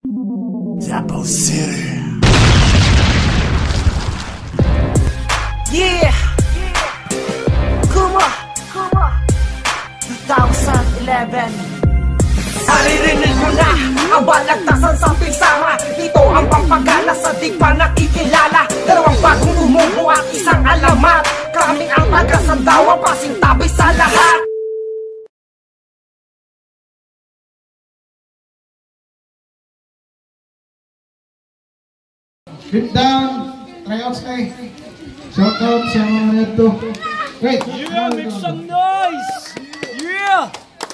Apple City. Yeah! Kuma! 2011. Naririnig mo na ang balagtasan sa pinsama. Ito ang pampagana sa di pa nakikilala. Dalawang bagong umuho at isang alamat. Kami ang taga-Sandawa, pasintabi sa lahat. Flip down, tryouts kay. Shoutout sa mga neto. Wait. Yeah, make some noise! Yeah!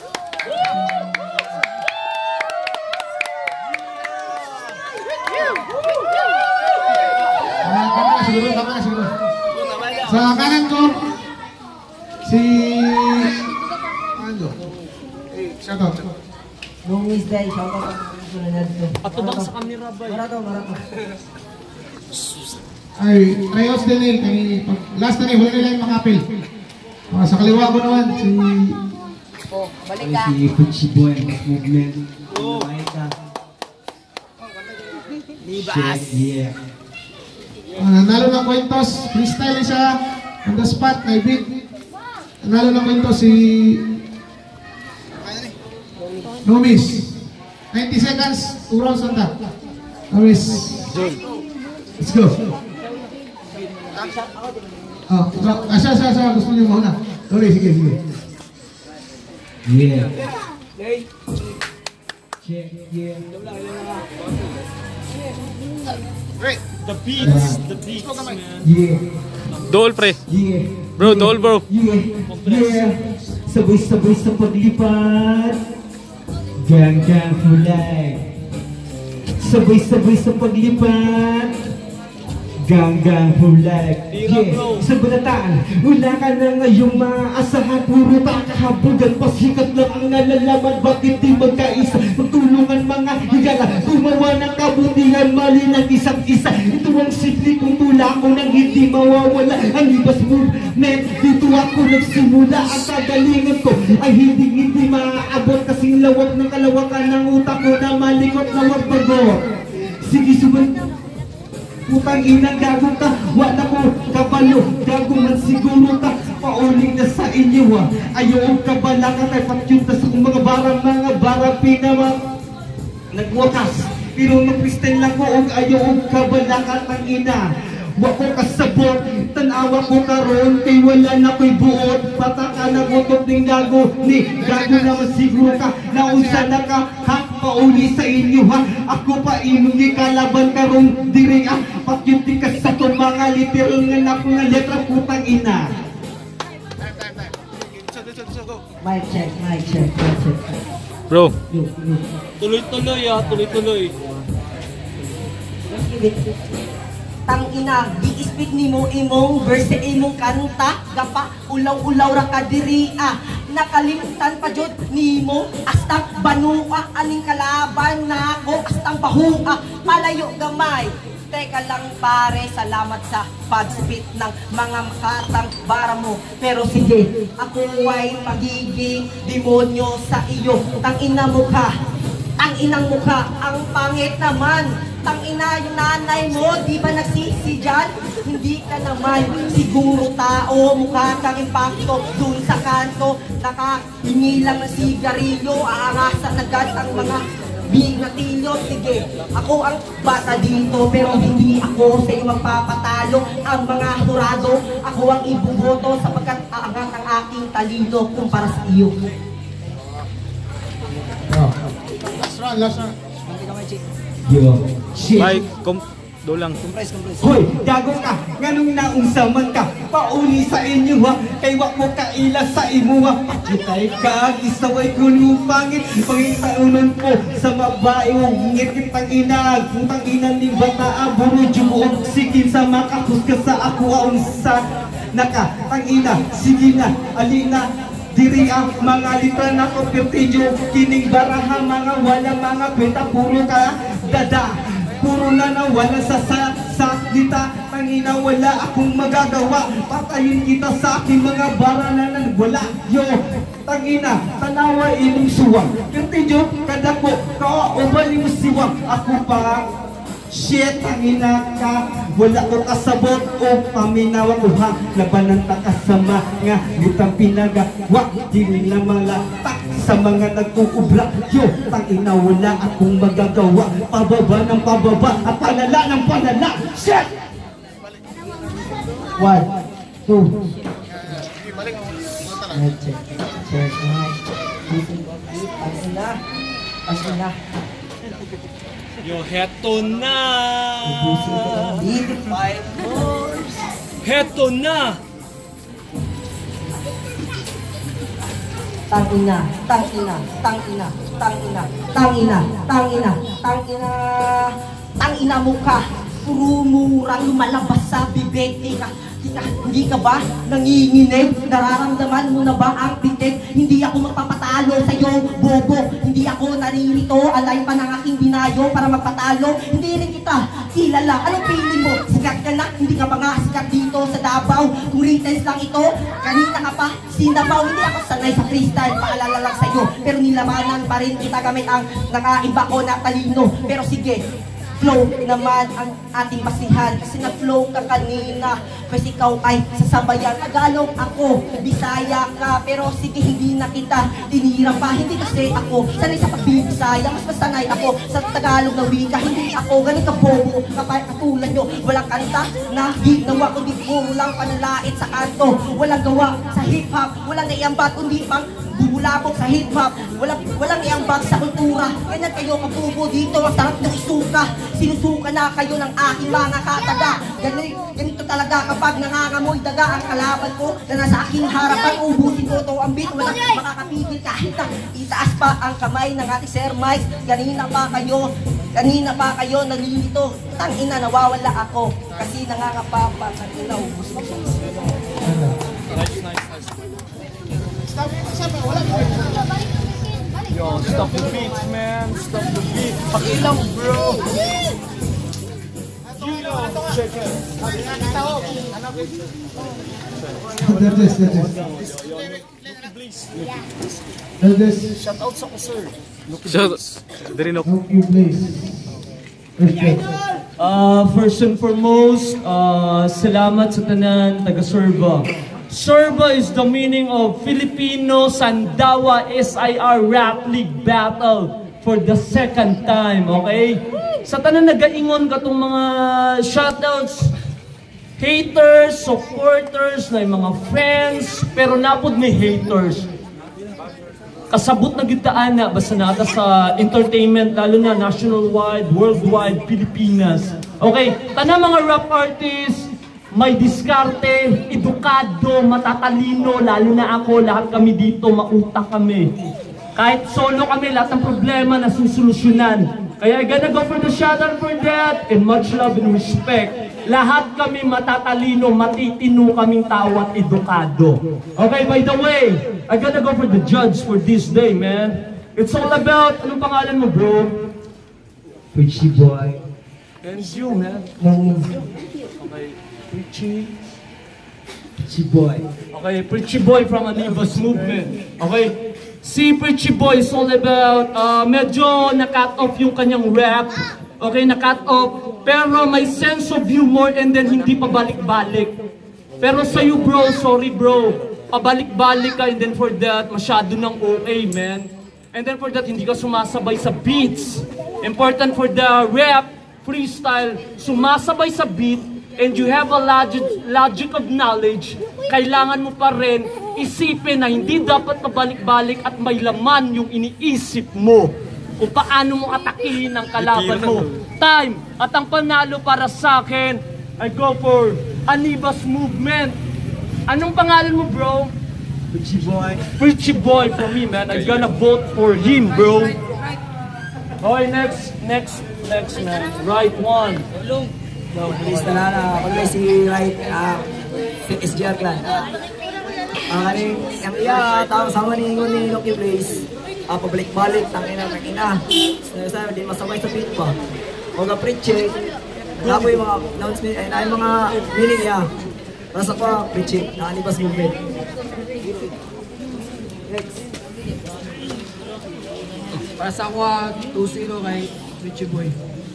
Tama na siguro. Sa kanan ko, si... Ano? Shoutout. Lumis day, shoutout ang sunod to. Ato bang sa kamera ba? Marato. Ay, tryouts din eh. Last na rin, huli nila yung makapil. Sa kaliwa ko naman, si... Balik ka. Si Futsi Boy, movement. Libas! Yeah. Nanalo ng kwentos, freestyle siya, on the spot, naibig. Nanalo ng kwentos si... Nomis. 90 seconds, 2 rounds on that. Nomis. Let's go. Siya, gusto niyo muna. Sorry, sige. Yeah. Check, yeah. The beats, man. Yeah. Dol, pre. Yeah. Bro, dol, bro. Yeah. Sabay-sabay sa paglipat. Gang fulay. Sabay-sabay sa paglipat. Gang fulay. Yeah. Sa balataan, wala ka na ngayong maaasahan. Puro takahabugan, pasikat lang ang nalalaman. Bakit di magkaisa? Magtulungan mga higala, gumawa ng kabutihan, mali ng isang isa. Ito ang sikli kong tula ko nang hindi mawawala. Ang Libas movement, dito ako nagsimula. Ang kagalingan ko ay hindi maaabot. Kasing lawak ng kalawakan ng utak ko na malikot na wag bago. Sige, suban. Putang inang gago ka, wala ko kabalo, gago man siguro ka, pauling na sa inyo ha. Ayaw ka bala ka tayo pakyunta sa mga bara pinama nagwakas. Pero nag-freestyle lang ko og ayaw ka bala ka tang ina. Wako kasabot, tanawa ko karon kay wala na ko'y buot. Pataka na gutok ng gago, ni gago naman siguro ka, naunsa na ka, ha? Pauli sa inyo ha, ako pa imong ikalaban karong diri ah. Pakyunti ka sa to mga literal nga ako nga letra putang ina. Mic check. Bro. Tuloy-tuloy. Tang ina, di-speak nimo imong verse imong kanta, gapa ulaw-ulaw ra ka diri ah. Nakalimutan pa jud nimo astang banua aning kalaban nako astang bahua palayo gamay. Teka lang pare, salamat sa pag-spit ng mga makatang bara mo. Pero sige, ako ay magiging demonyo sa iyo. Tangina mukha, tanginang mukha, ang pangit naman. Tangina yung nanay mo, di ba nagsisi dyan? Hindi ka naman siguro tao, mukha kang impacto dun sa kanto. Nakahingi lang ng sigarilyo, aangasan agad ang mga binatilyo. Sige, ako ang bata dito, pero hindi ako sa iyo magpapatalo. Ang mga hurado, ako ang ibuboto sapagkat aangat ang aking talino kumpara sa iyo. Last round. Yo. Shit. Mike, do lang. Hoy, gago ka, nganong naunsa man ka, pauli sa inyo ha, kay wak mo kaila sa imo ha, pakitay ka, isaway ko nung pangit, pangitaunan ko sa mabae, ngit kitang inag, putang ina ni bata, aburo jumuog, sigin sa makahus ka sa ako, aunsa, naka, tangina, sige na, alina, diri ang mga litra na kopirtinyo, kining baraha, mga wala, mga kwenta, puro ka, dada, puro na nawala sa salita. tangina wala akong magagawa. Patayin kita sa aking mga baranan wala. Yo, tangina, tanawa imong suwang. Kertijo, kadako, kauban imong siwang. Ako pa, shit, tangina ka. Wala ko kasabot o paminawa ko ha. Labanan ta kasama nga, butang pinagawa. Di nila malatak sa mga nagkukubra. Yo, tangina wala akong magagawa. Pababa ng pababa at panala ng panala. Shit! 1, 2 check. Pasok na. Yo, heto na! Heto na! Tangina, tangina, tangina, tangina, tangina, tangina, tangina, tangina mo ka. Puro murang lumalabas sa bibig. Hindi ka ba nanginginig? Nararamdaman mo na ba ang pitik? Hindi ako magpapatalo sa'yo, bobo. Hindi ako naririto, alay pa ng aking binayo para magpatalo. Hindi rin kita kilala. Anong feeling mo? Sikat ka na? Hindi ka pa nga sikat dito sa Davao. Kung retens lang ito, kanina ka pa sinabaw. Hindi ako sanay sa freestyle, paalala lang sa'yo. Pero nilabanan pa rin kita gamit ang nakaiba ko na talino. Pero sige, flow naman ang ating basihan kasi na-flow ka kanina kasi ikaw ay sasabayan. Tagalog ako, Bisaya ka, pero sige hindi na kita tinira pa. Hindi kasi ako sanay sa pagbibisaya, mas masanay ako sa Tagalog na wika. Hindi ako ganun ka bobo kapag katulad nyo. Walang kanta na ginawa kundi puro lang panalait sa kanto. Walang gawa sa hip-hop, walang naiambat kundi pang bubulabog sa hip-hop. Walang iambag sa kultura. Ganyan kayo kapupo dito, ang sarap ng isuka. Sinusuka na kayo ng aking mga kataga. Ganito talaga kapag nangangamoy daga ang kalaban ko na nasa aking harapan. Ubusin ko ito ang beat, walang makakapigil kahit na itaas pa ang kamay ng ating Sir Mike. Kanina pa kayo nalilito. Tangina, nawawala ako kasi nangangapapa. Tangina, ubus ko siya. Yo, stop the beats, man. Stop the beat. Pakilang, bro. Check it. Shout out sa ko, sir. First and foremost, salamat sa tanan taga-Surba. Surba is the meaning of Filipino Sandawa SIR Rap League Battle for the second time, okay? Sa tanan nagaingon ka tong mga shoutouts, haters, supporters, na mga friends, pero napod may haters. Kasabot na gitaan na basta nata sa entertainment, lalo na national-wide, worldwide, Pilipinas. Okay, tanang mga rap artists, may diskarte, edukado, matatalino, lalo na ako, lahat kami dito, mautak kami. Kahit solo kami, lahat ng problema na susolusyonan. Kaya I gotta go for the shoutout for that, and much love and respect. Lahat kami matatalino, matitino kaming tao at edukado. Okay, by the way, I gotta go for the judge for this day, man. It's all about, anong pangalan mo, bro? Pretty boy. And you, man. Okay. Pretty boy. Okay, Pretty Boy from Anibas Movement. Okay, si Pretty Boy is all about, medyo na-cut off yung kanyang rap. Okay, na-cut off, pero may sense of humor and then hindi pabalik-balik. Pero sa'yo bro, sorry bro, pabalik-balik ka and then for that, masyado ng OA, man. And then for that, hindi ka sumasabay sa beats. Important for the rap, freestyle, sumasabay sa beat, and you have a logic of knowledge, kailangan mo pa rin isipin na hindi dapat pabalik-balik at may laman yung iniisip mo kung paano mo atakihin ang kalaban mo. Time! At ang panalo para sa akin, I go for Anibas Movement. Anong pangalan mo, bro? Pretty boy. Pretty Boy for me, man. I'm gonna vote for him, bro. Okay, next, man. Right one. So, please talala, ako naman si Right, SGR Clan. Ang tao sama ni Loki Blaze, pabalik-balik, tangina. Sinasabi, di masabay sa beat pa. Huwag ka preach, na po yung mga announcement, na yung mga meaning niya. Nasa pa, Richie, nakanibas movement. Para sa ako, 2-0 kay Richie Boy.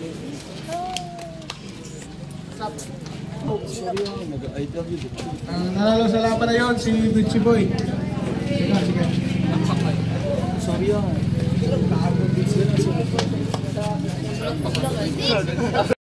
Nanalo sa laban na yun si Richie Boy. Sorry